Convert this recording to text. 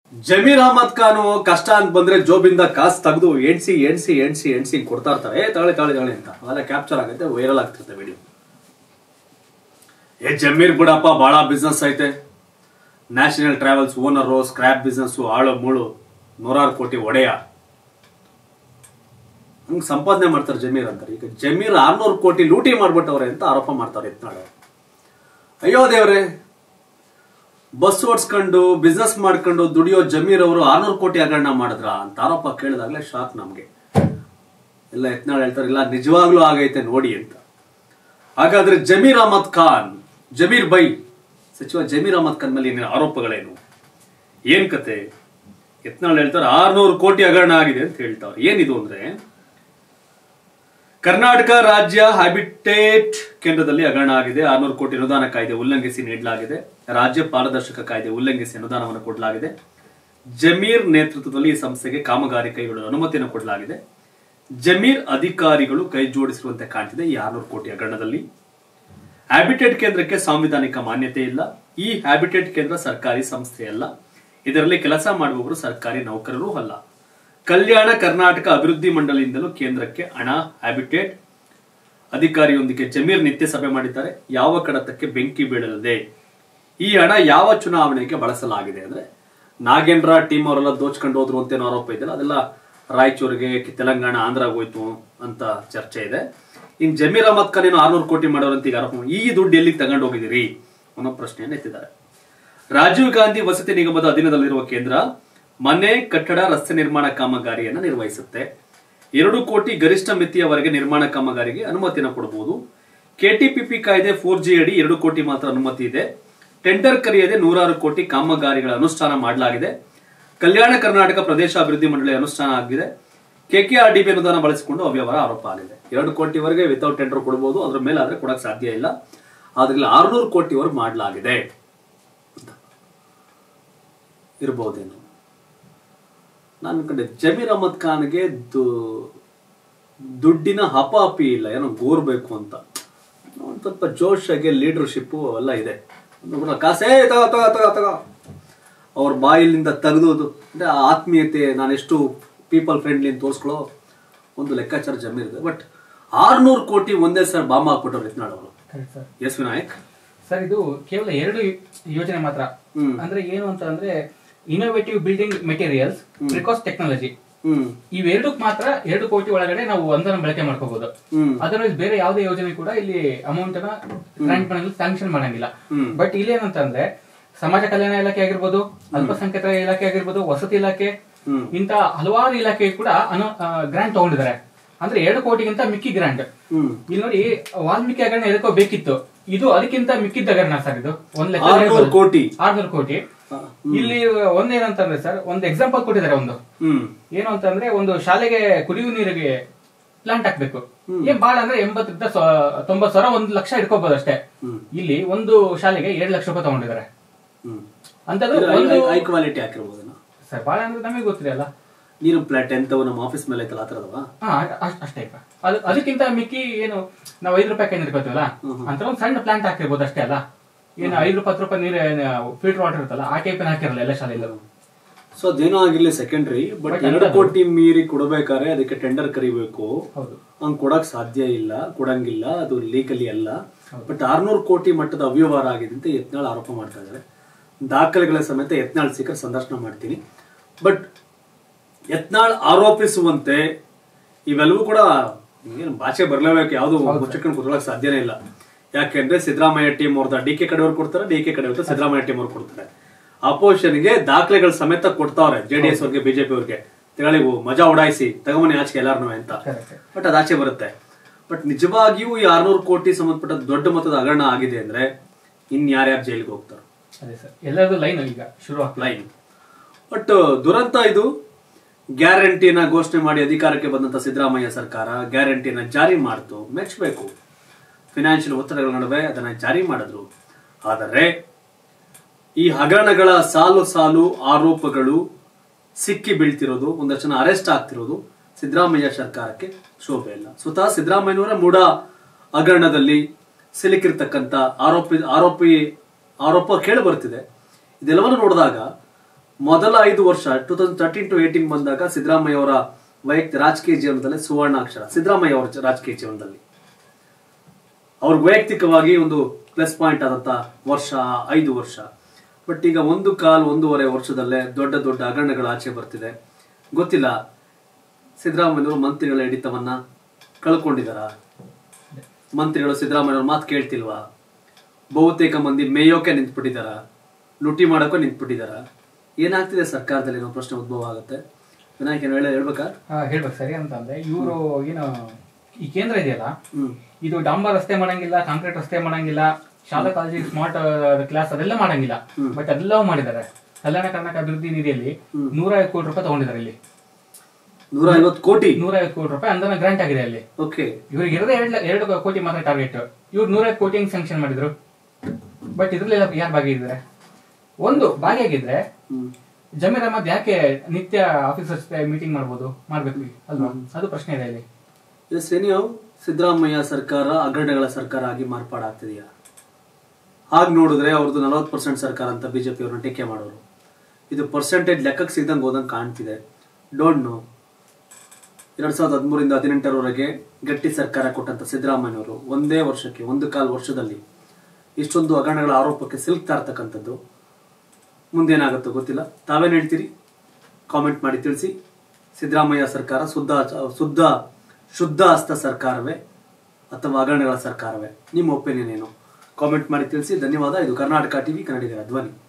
ಜಮೀರ್ ಅಹಮದ್ ಖಾನ್ ಕಷ್ಟ ಅಂತ ಬಂದ್ರೆ ಜೋಬಿಂದ ಕಾಸು ತೆಗೆದು ಎಣ್ಸಿ ಎಣ್ಸಿ ಎಣ್ಸಿ ಎಣ್ಸಿ ಕೊಡ್ತಾ ಇರ್ತಾರೆ. ತಗೊಳ್ಳಿ ತಗೊಳ್ಳಿ ತಗೊಳ್ಳಿ ಅಂತ ಅವೆಲ್ಲ ಕ್ಯಾಪ್ಚರ್ ಆಗುತ್ತೆ, ವೈರಲ್ ಆಗ್ತಿರುತ್ತೆ ವಿಡಿಯೋ. ಜಮೀರ್ ಬಿಡಪ್ಪ ಬಹಳ ಬಿಸ್ನೆಸ್ ಐತೆ, national travels owner, scrap business, ಆಳು ಮೂಳು, 100 ಕೋಟಿ ಒಡೆಯ, ಹಂಗ್ ಸಂಪಾದನೆ ಮಾಡ್ತಾರೆ ಜಮೀರ್ ಅಂತಾರೆ. ಈಗ ಜಮೀರ್ 600 ಕೋಟಿ ಲೂಟಿ ಮಾಡ್ಬಿಟ್ಟವ್ರೆ ಅಂತ ಆರೋಪ ಮಾಡ್ತಾರೆ ಯತ್ನಾಳ್. ಅಯ್ಯೋ ದೇವ್ರೆ, ಬಸ್ ಓಡಿಸ್ಕೊಂಡು ಬಿಸ್ನೆಸ್ ಮಾಡ್ಕೊಂಡು ದುಡಿಯೋ ಜಮೀರ್ ಅವರು 600 ಕೋಟಿ ಹಗರಣ ಮಾಡಿದ್ರ ಅಂತ ಆರೋಪ ಕೇಳಿದಾಗ್ಲೇ ಶಾಕ್ ನಮ್ಗೆ. ಎಲ್ಲ ಯತ್ನಾಳ್ ಹೇಳ್ತಾರೆ ಇಲ್ಲ ನಿಜವಾಗ್ಲೂ ಆಗೈತೆ ನೋಡಿ ಅಂತ. ಹಾಗಾದ್ರೆ ಜಮೀರ್ ಅಹಮದ್ ಖಾನ್, ಜಮೀರ್ ಬೈ ಸಚಿವ ಜಮೀರ್ ಅಹಮದ್ ಖಾನ್ ಮೇಲೆ ಏನೇನು ಆರೋಪಗಳೇನು, ಏನ್ ಕತೆ? ಯತ್ನಾಳ್ ಹೇಳ್ತಾರೆ 600 ಕೋಟಿ ಹಗರಣ ಆಗಿದೆ ಅಂತ ಹೇಳ್ತಾರೆ. ಏನಿದು ಅಂದ್ರೆ, ಕರ್ನಾಟಕ ರಾಜ್ಯ ಹ್ಯಾಬಿಟೇಟ್ ಕೇಂದ್ರದಲ್ಲಿ ಹಗರಣ ಆಗಿದೆ. 600 ಕೋಟಿ ಅನುದಾನ ಕಾಯ್ದೆ ಉಲ್ಲಂಘಿಸಿ ನೀಡಲಾಗಿದೆ. ರಾಜ್ಯ ಪಾರದರ್ಶಕ ಕಾಯ್ದೆ ಉಲ್ಲಂಘಿಸಿ ಅನುದಾನವನ್ನು ಕೊಡಲಾಗಿದೆ. ಜಮೀರ್ ನೇತೃತ್ವದಲ್ಲಿ ಈ ಸಂಸ್ಥೆಗೆ ಕಾಮಗಾರಿ ಕೈಗೊಳ್ಳಲು ಅನುಮತಿಯನ್ನು ಕೊಡಲಾಗಿದೆ. ಜಮೀರ್ ಅಧಿಕಾರಿಗಳು ಕೈ ಜೋಡಿಸಿರುವಂತೆ ಕಾಣ್ತಿದೆ ಈ 600 ಕೋಟಿ ಹಗರಣದಲ್ಲಿ. ಹ್ಯಾಬಿಟೇಟ್ ಕೇಂದ್ರಕ್ಕೆ ಸಾಂವಿಧಾನಿಕ ಮಾನ್ಯತೆ ಇಲ್ಲ. ಈ ಹ್ಯಾಬಿಟೇಟ್ ಕೇಂದ್ರ ಸರ್ಕಾರಿ ಸಂಸ್ಥೆಯಲ್ಲ. ಇದರಲ್ಲಿ ಕೆಲಸ ಮಾಡುವವರು ಸರ್ಕಾರಿ ನೌಕರರೂ ಅಲ್ಲ. ಕಲ್ಯಾಣ ಕರ್ನಾಟಕ ಅಭಿವೃದ್ಧಿ ಮಂಡಳಿಯಿಂದಲೂ ಕೇಂದ್ರಕ್ಕೆ ಹಣ. ಹ್ಯಾಬಿಟೇಟ್ ಅಧಿಕಾರಿಯೊಂದಿಗೆ ಜಮೀರ್ ನಿತ್ಯ ಸಭೆ ಮಾಡಿದ್ದಾರೆ. ಯಾವ ಕಡತಕ್ಕೆ ಬೆಂಕಿ ಬೀಳಲಿದೆ, ಈ ಹಣ ಯಾವ ಚುನಾವಣೆಗೆ ಬಳಸಲಾಗಿದೆ ಅಂದ್ರೆ, ನಾಗೇಂದ್ರ ಟೀಮ್ ಅವರೆಲ್ಲ ದೋಚ್ಕೊಂಡು ಹೋದ್ರು ಅಂತೇನೋ ಆರೋಪ ಇದೆಯಲ್ಲ, ಅದೆಲ್ಲ ರಾಯಚೂರಿಗೆ, ತೆಲಂಗಾಣ, ಆಂಧ್ರಾಗ ಹೋಯ್ತು ಅಂತ ಚರ್ಚೆ ಇದೆ. ಇನ್ ಜಮೀರ್ ಅಹಮದ್ ಖಾನ್ ಏನು 600 ಕೋಟಿ ಮಾಡೋರಂತ ಈಗ ಆರೋಪ, ಈ ದುಡ್ಡು ಎಲ್ಲಿಗೆ ತಗೊಂಡು ಹೋಗಿದ್ದೀರಿ ಅನ್ನೋ ಪ್ರಶ್ನೆಯನ್ನು ಎತ್ತಿದ್ದಾರೆ. ರಾಜೀವ್ ಗಾಂಧಿ ವಸತಿ ನಿಗಮದ ಅಧೀನದಲ್ಲಿರುವ ಕೇಂದ್ರ ಮನೆ, ಕಟ್ಟಡ, ರಸ್ತೆ ನಿರ್ಮಾಣ ಕಾಮಗಾರಿಯನ್ನು ನಿರ್ವಹಿಸುತ್ತೆ. 2 ಕೋಟಿ ಗರಿಷ್ಠ ಮಿತಿಯವರೆಗೆ ನಿರ್ಮಾಣ ಕಾಮಗಾರಿಗೆ ಅನುಮತಿಯನ್ನು ಕೊಡಬಹುದು. ಕೆಟಿಪಿಪಿ ಕಾಯ್ದೆ 4G ಅಡಿ 2 ಕೋಟಿ ಮಾತ್ರ ಅನುಮತಿ ಇದೆ. ಟೆಂಡರ್ ಕರೆಯದೆ 106 ಕೋಟಿ ಕಾಮಗಾರಿಗಳ ಅನುಷ್ಠಾನ ಮಾಡಲಾಗಿದೆ. ಕಲ್ಯಾಣ ಕರ್ನಾಟಕ ಪ್ರದೇಶ ಅಭಿವೃದ್ಧಿ ಮಂಡಳಿ ಅನುಷ್ಠಾನ ಆಗಿದೆ. ಕೆಕೆಆರ್ಡಿಬಿ ಅನುದಾನ ಬಳಸಿಕೊಂಡು ಅವ್ಯವಹಾರ ಆರೋಪ ಆಗಿದೆ. 2 ಕೋಟಿವರೆಗೆ ವಿತೌಟ್ ಟೆಂಡರ್ ಕೊಡಬಹುದು, ಅದ್ರ ಮೇಲೆ ಆದ್ರೆ ಕೊಡಕ್ ಸಾಧ್ಯ ಇಲ್ಲ. ಆದ್ರೆ 600 ಕೋಟಿವರೆಗೆ ಮಾಡಲಾಗಿದೆ ಇರಬಹುದೇನು. ನಾನು ಕಂಡೆ ಜಮೀರ್ ಅಹಮದ್ ಖಾನ್ಗೆ ದುಡ್ಡಿನ ಹಪಾಪಿ ಇಲ್ಲ, ಏನೋ ಗೋರ್ಬೇಕು ಅಂತ ಒಂದ್ ಸ್ವಲ್ಪ ಜೋಶಾಗೆ ಲೀಡರ್ಶಿಪ್ ಎಲ್ಲ ಇದೆ. ಕಾಸೇ ತಗ ಅವ್ರ ಬಾಯಿಲಿಂದ ತೆಗೆದು ಅಂದ್ರೆ ಆತ್ಮೀಯತೆ, ನಾನೆಷ್ಟು ಪೀಪಲ್ ಫ್ರೆಂಡ್ಲಿ ಅಂತ ತೋರಿಸ್ಕೊಳ್ಳೋ ಒಂದು ಲೆಕ್ಕಾಚಾರ ಜಮೀರ್ ಇದೆ. ಬಟ್ 600 ಕೋಟಿ ಒಂದೇ ಸರ್ ಬಾಂಬ್ ಹಾಕ್ಬಿಟ್ಟವ್ರು ಯತ್ನಾಳ್ ಅವರು. ಎಸ್ ವಿನಾಯಕ್ ಸರ್, ಇದು ಕೇವಲ 2 ಯೋಜನೆ ಮಾತ್ರ. ಅಂದ್ರೆ ಏನು ಅಂತ ಅಂದ್ರೆ, innovative building materials, precast technology, ಇವೆರಡಕ್ಕೆ ಮಾತ್ರ 2 ಕೋಟಿ ಒಳಗಡೆ ನಾವು ಒಂದನ್ನು ಬಳಕೆ ಮಾಡ್ಕೋಬಹುದು. ಅದರ್ವೈಸ್ ಬೇರೆ ಯಾವುದೇ ಯೋಜನೆ ಕೂಡ ಇಲ್ಲಿ ಅಮೌಂಟ್ ನ ಗ್ರಾಂಟ್ ಮಾಡಲು ಸ್ಯಾಂಕ್ಷನ್ ಮಾಡಂಗಿಲ್ಲ. ಬಟ್ ಇಲ್ಲಿ ಏನಂತಂದ್ರೆ, ಸಮಾಜ ಕಲ್ಯಾಣ ಇಲಾಖೆ ಆಗಿರ್ಬೋದು, ಅಲ್ಪಸಂಖ್ಯಾತರ ಇಲಾಖೆ ಆಗಿರ್ಬೋದು, ವಸತಿ ಇಲಾಖೆ, ಇಂತ ಹಲವಾರು ಇಲಾಖೆ ಕೂಡ ಗ್ರಾಂಟ್ ತಗೊಂಡಿದ್ದಾರೆ. ಅಂದ್ರೆ 2 ಕೋಟಿಗಿಂತ ಮಿಕ್ಕಿ ಗ್ರಾಂಟ್. ಇಲ್ಲಿ ನೋಡಿ, ವಾಲ್ಮೀಕಿ ಹಗರಣ ಎದಕ್ಕೋ ಬೇಕಿತ್ತು, ಇದು ಅದಕ್ಕಿಂತ ಮಿಕ್ಕಿದ್ದ ಹಗರಣ ಸರ್. ಇದು 600 ಕೋಟಿ. ಇಲ್ಲಿ ಒಂದೇನಂತಂದ್ರೆ ಸರ್, ಒಂದು ಎಕ್ಸಾಂಪಲ್ ಕೊಟ್ಟಿದ್ದಾರೆ. ಒಂದು ಏನು ಅಂತಂದ್ರೆ, ಒಂದು ಶಾಲೆಗೆ ಕುಡಿಯುವ ನೀರಿಗೆ ಪ್ಲಾಂಟ್ ಹಾಕ್ಬೇಕು. ಏನ್ ಬಾಳ ಅಂದ್ರೆ 80 ರಿಂದ 90 ಸಾವಿರ, 1 ಲಕ್ಷ ಇಟ್ಕೋಬಹುದು ಅಷ್ಟೇ. ಇಲ್ಲಿ ಒಂದು ಶಾಲೆಗೆ 7 ಲಕ್ಷ ರೂಪಾಯಿ ತಗೊಂಡಿದ್ದಾರೆ. ಹೈ ಕ್ವಾಲಿಟಿ ಹಾಕಿರ್ಬೋದು ಸರ್. ಬಾಳ ಅಂದ್ರೆ ನಮಗೆ ಗೊತ್ತಿರಲ್ಲ. ನೀರು ಪ್ಲಾಂಟ್ ಎಂತ ನಮ್ಮ ಆಫೀಸ್ ಮೇಲೆ ಐತಲ್ಲ ಆತರದವಾ, ಅಷ್ಟೇ. ಅದಕ್ಕಿಂತ ಮಿಕ್ಕಿ ಏನು ನಾವು 5 ರೂಪಾಯಿ ಕೈ ಇಟ್ಕೋತೀವಲ್ಲ, ಅಂತ ಒಂದು ಸಣ್ಣ ಪ್ಲಾಂಟ್ ಹಾಕಿರ್ಬೋದು ಅಷ್ಟೇ ಅಲ್ಲ. ಏನು 5 ರೂಪಾಯಿ 10 ರೂಪಾಯಿ ನೀರು ಫಿಲ್ಟರ್ ವಾಟರ್ ಇರುತ್ತಲ್ಲ, ಆ ಟೈಪ್ ಹಾಕಿರಲ್ಲ ಎಲ್ಲ ಶಾಲೆಯಲ್ಲೂ. ಸೊ ಅದೇನೋ ಆಗಿರ್ಲಿ ಸೆಕೆಂಡರಿ. ಬಟ್ 2 ಕೋಟಿ ಮೀರಿ ಕೊಡಬೇಕಾದ್ರೆ ಅದಕ್ಕೆ ಟೆಂಡರ್ ಕರಿಬೇಕು. ಹಂಗ್ ಕೊಡಕ್ ಸಾಧ್ಯ ಇಲ್ಲ, ಕೊಡಂಗಿಲ್ಲ, ಅದು ಲೀಗಲಿ ಅಲ್ಲ. ಬಟ್ 600 ಕೋಟಿ ಮಟ್ಟದ ಅವ್ಯವಹಾರ ಆಗಿದೆ ಅಂತ ಯತ್ನಾಳ್ ಆರೋಪ ಮಾಡ್ತಾ ಇದ್ದಾರೆ. ದಾಖಲೆಗಳ ಸಮೇತ ಯತ್ನಾಳ್ ಸಿಕ್ಕರೆ ಸಂದರ್ಶನ ಮಾಡ್ತೀನಿ. ಬಟ್ ಯತ್ನಾಳ್ ಆರೋಪಿಸುವಂತೆ ಇವೆಲ್ಲವೂ ಕೂಡ ಏನು ಭಾಷೆ ಬರಲೇಬೇಕು, ಯಾವ್ದು ಮುಚ್ಚಕೊಂಡು ಕುತ್ಕೊಳ್ಳಕ್ ಸಾಧ್ಯನೇ ಇಲ್ಲ. ಯಾಕೆಂದ್ರೆ ಸಿದ್ದರಾಮಯ್ಯ ಟೀಮ್ ಅವ್ರದ ಡಿಕೆ ಕಡೆಯವ್ರು ಕೊಡ್ತಾರೆ, ಡಿಕೆ ಕಡೆಯವ್ರ ಸಿದ್ದರಾಮಯ್ಯ ಟೀಮ್ ಅವ್ರು ಕೊಡ್ತಾರೆ. ಅಪೋಸಿಷನ್ಗೆ ದಾಖಲೆಗಳ ಸಮೇತ ಕೊಡ್ತಾವ್ರೆ, JDS ಅವ್ರಿಗೆ, ಬಿಜೆಪಿ ಅವ್ರಿಗೆ. ತೆಗಳಿವು ಮಜಾ ಉಡಾಯಿಸಿ ತಗೊಂಬನಿ ಆಚೆ ಎಲ್ಲಾರು ಅಂತ. ಬಟ್ ಅದು ಆಚೆ ಬರುತ್ತೆ. ಬಟ್ ನಿಜವಾಗಿಯೂ ಈ 600 ಕೋಟಿ ಸಂಬಂಧಪಟ್ಟ ದೊಡ್ಡ ಮೊತ್ತದ ಹಗರಣ ಆಗಿದೆ ಅಂದ್ರೆ ಇನ್ಯಾರ್ಯಾರು ಜೈಲಿಗೆ ಹೋಗ್ತಾರೆ? ಎಲ್ಲರದು ಲೈನ್ ಈಗ ಶುರು ಲೈನ್. ಬಟ್ ದುರಂತ ಇದು. ಗ್ಯಾರಂಟಿನ ಘೋಷಣೆ ಮಾಡಿ ಅಧಿಕಾರಕ್ಕೆ ಬಂದಂತ ಸಿದ್ದರಾಮಯ್ಯ ಸರ್ಕಾರ ಗ್ಯಾರಂಟಿನ ಜಾರಿ ಮಾಡ್ತು, ಮೆಚ್ಚಬೇಕು. ಫಿನಾನ್ಷಿಯಲ್ ಒತ್ತಡಗಳ ನಡುವೆ ಅದನ್ನ ಜಾರಿ ಮಾಡಿದ್ರು. ಆದರೆ ಈ ಹಗರಣಗಳ ಸಾಲು ಸಾಲು ಆರೋಪಗಳು ಸಿಕ್ಕಿ ಬೀಳ್ತಿರೋದು, ಒಂದಷ್ಟು ಜನ ಅರೆಸ್ಟ್ ಆಗ್ತಿರೋದು ಸಿದ್ದರಾಮಯ್ಯ ಸರ್ಕಾರಕ್ಕೆ ಶೋಭೆ ಇಲ್ಲ. ಸ್ವತಃ ಸಿದ್ದರಾಮಯ್ಯನವರ ಮೂಡ ಹಗರಣದಲ್ಲಿ ಸಿಲುಕಿರ್ತಕ್ಕಂಥ ಆರೋಪ ಕೇಳಿ ಬರ್ತಿದೆ. ಇದೆಲ್ಲವನ್ನು ನೋಡಿದಾಗ ಮೊದಲ 5 ವರ್ಷ 2013 to 18 ಬಂದಾಗ ಸಿದ್ದರಾಮಯ್ಯ ಅವರ ವೈಯಕ್ತಿಕ ರಾಜಕೀಯ ಜೀವನದಲ್ಲಿ ಸುವರ್ಣಾಕ್ಷರ. ಸಿದ್ದರಾಮಯ್ಯ ಅವರ ರಾಜಕೀಯ ಜೀವನದಲ್ಲಿ ಅವ್ರ ವೈಯಕ್ತಿಕವಾಗಿ ಒಂದು ಪ್ಲಸ್ ಪಾಯಿಂಟ್ ಆದಂತ ವರ್ಷ 5 ವರ್ಷ. ಬಟ್ ಈಗ 1.5-1.5 ವರ್ಷದಲ್ಲೇ ದೊಡ್ಡ ದೊಡ್ಡ ಹಗರಣಗಳು ಆಚೆ ಬರ್ತಿದೆ. ಗೊತ್ತಿಲ್ಲ ಸಿದ್ದರಾಮಯ್ಯವರು ಮಂತ್ರಿಗಳ ಹಿಡಿತವನ್ನ ಕಳ್ಕೊಂಡಿದಾರ, ಮಂತ್ರಿಗಳು ಸಿದ್ದರಾಮಯ್ಯವ್ರ ಮಾತು ಕೇಳ್ತಿಲ್ವಾ, ಬಹುತೇಕ ಮಂದಿ ಮೇಯೋಕೆ ನಿಂತ್ಬಿಟ್ಟಿದಾರ, ಲುಟಿ ಮಾಡೋಕೆ ನಿಂತ್ಬಿಟ್ಟಿದಾರ, ಏನಾಗ್ತಿದೆ ಸರ್ಕಾರದಲ್ಲಿ ಅನ್ನೋ ಪ್ರಶ್ನೆ ಉದ್ಭವ ಆಗುತ್ತೆ. ವಿನಾಯಕ್ ಹೇಳ್ಬೇಕಾ? ಹೇಳ್ಬೇಕು ಸರಿ ಅಂತಂದ್ರೆ ಇವರು ಏನು ಈ ಕೇಂದ್ರ ಇದೆಯಲ್ಲ, ಇದು ಡಾಂಬರ್ ರಸ್ತೆ ಮಾಡಂಗಿಲ್ಲ, ಕಾಂಕ್ರೀಟ್ ರಸ್ತೆ ಮಾಡಂಗಿಲ್ಲ, ಶಾಲಾ ಕಾಲೇಜ್ ಸ್ಮಾರ್ಟ್ ಕ್ಲಾಸ್ ಅದೆಲ್ಲ ಮಾಡಂಗಿಲ್ಲ. ಬಟ್ ಅದೆಲ್ಲವೂ ಮಾಡಿದ್ದಾರೆ. ಕಲ್ಯಾಣ ಕರ್ನಾಟಕ ಅಭಿವೃದ್ಧಿ ನಿಧಿಯಲ್ಲಿ 150 ಕೋಟಿ ರೂಪಾಯಿ ತಗೊಂಡಿದ್ದಾರೆ. ಇಲ್ಲಿ 150 ಕೋಟಿ ರೂಪಾಯಿ ಅನುದಾನ ಗ್ರಾಂಟ್ ಆಗಿದೆ ಅಲ್ಲಿ. ಇವ್ರಿಗೆ ಇರೋದೇ 2 ಕೋಟಿ ಮಾತ್ರ ಟಾರ್ಗೆಟ್. ಇವ್ರು 150 ಕೋಟಿ ಸ್ಯಾಂಕ್ಷನ್ ಮಾಡಿದ್ರು. ಬಟ್ ಇದ್ರಲ್ಲಿ ಯಾರು ಭಾಗಿಯಾಗಿದ್ದಾರೆ? ಒಂದು ಭಾಗಿಯಾಗಿದ್ರೆ ಜಮೀರ್ ಅಹಮದ್ ಯಾಕೆ ನಿತ್ಯ ಆಫೀಸರ್ಸ್ ಮೀಟಿಂಗ್ ಮಾಡ್ಬೇಕು ಅಲ್ವಾ? ಅದು ಪ್ರಶ್ನೆ ಇದೆ ಇಲ್ಲಿ. ಸಿದ್ದರಾಮಯ್ಯ ಸರ್ಕಾರ ಹಗರಣಗಳ ಸರ್ಕಾರ ಆಗಿ ಮಾರ್ಪಾಡಾಗ್ತಿದೆಯಾ? ಹಾಗೆ ನೋಡಿದ್ರೆ ಅವ್ರದ್ದು 40% ಸರ್ಕಾರ ಅಂತ ಬಿಜೆಪಿ ಅವ್ರನ್ನ ಟೀಕೆ ಮಾಡೋರು. ಇದು ಪರ್ಸೆಂಟೇಜ್ ಲೆಕ್ಕಕ್ಕೆ ಸಿಗ್ದಂಗೆ ಹೋದಂಗೆ ಕಾಣ್ತಿದೆ. Don't know. 2013 ಇಂದ 2018 ಗಟ್ಟಿ ಸರ್ಕಾರ ಕೊಟ್ಟಂತ ಸಿದ್ದರಾಮಯ್ಯವರು ಒಂದೇ ವರ್ಷಕ್ಕೆ 1.25 ವರ್ಷದಲ್ಲಿ ಇಷ್ಟೊಂದು ಹಗರಣಗಳ ಆರೋಪಕ್ಕೆ ಸಿಲುಕ್ತಾ ಇರ್ತಕ್ಕಂಥದ್ದು ಮುಂದೇನಾಗುತ್ತೋ ಗೊತ್ತಿಲ್ಲ. ತಾವೇನು ಹೇಳ್ತೀರಿ? ಕಾಮೆಂಟ್ ಮಾಡಿ ತಿಳಿಸಿ. ಸಿದ್ದರಾಮಯ್ಯ ಸರ್ಕಾರ ಶುದ್ಧ ಹಸ್ತ ಸರ್ಕಾರವೇ ಅಥವಾ ಹಗರಣಗಳ ಸರ್ಕಾರವೇ? ನಿಮ್ಮ ಒಪಿನಿಯನ್ ಏನು? ಕಾಮೆಂಟ್ ಮಾಡಿ ತಿಳಿಸಿ. ಧನ್ಯವಾದ. ಇದು ಕರ್ನಾಟಕ ಟಿವಿ, ಕನ್ನಡಿಗರ ಧ್ವನಿ.